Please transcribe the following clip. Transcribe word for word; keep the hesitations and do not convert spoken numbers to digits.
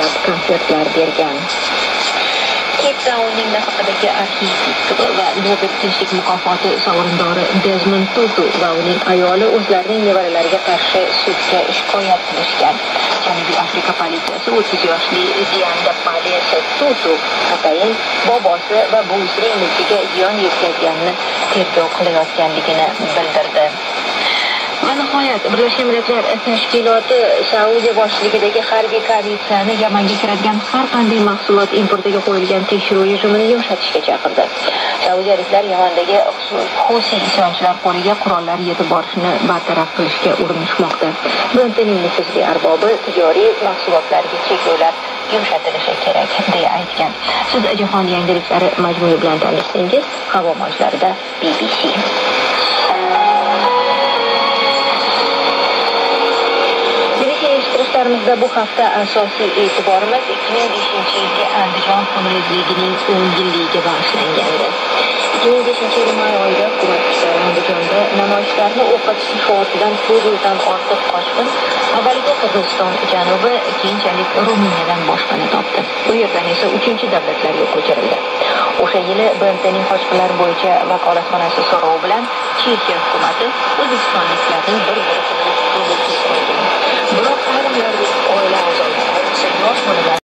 ko'plab konsertlar bergan. Keyt Taunning nafaqadagi arxitektor va Nobel tinchlik mukofoti sovrindori Desmond Tutu va uning ayoli o'zlarining nevaralariga qarshi sudga shikoyat qilishgan. Janubiy Afrika politsiyasi o'ttiz yoshli Dianda Palese Tutu atayin bobosi va buvisining mulkiga ziyon yetkazganini tergov qilayotganligini bildirdi. Va nihoyat Birlashgan Millatlar Tashkiloti Saudiya boshchiligidagi harbiy koalitsiyani Yamanga kiradigan har qanday mahsulot importiga qo'yilgan tekshiruv rejimini yumshatishga chaqirdi. Saudiyaliklar Yamandagi Husi isyonchilar qo'liga qurollar yetib borishni bartaraf qilishga urinishmoqda. Bentning nufuzli arbobi tijoriy mahsulotlarga cheklovlar yumshatilishi kerak deya aytgan. Siz jahon yangiliklari majmui bilan tanishsangiz, havo mavjlarida B B C. Eshittirishlarimizda bu hafta asosiy e'tiborimiz ikki ming beshinchi yilgi Andijon xonrezligining o'n yilligiga bag'ishlangandi. ikki ming beshinchi yil may oyida hukumat kuchlari Andijonda namoyishlarni o'qqa tutish ortidan to'rt yildan ortiq qochqin avvaliga Qirg'iziston janubi, keyinchalik Ruminiyadan boshpana topdi. Bu yerdan esa uchinchi davlatlarga ko'chirildi. O'sha yili B M T'ning qochqinlar bo'yicha vakolatxonasi so'rovi bilan Chexiya hukumati o'zbekistonliklarning bir guruhini qo'lga kiritgan. Biroq ayrimlar oila a'zolari yosh bolalar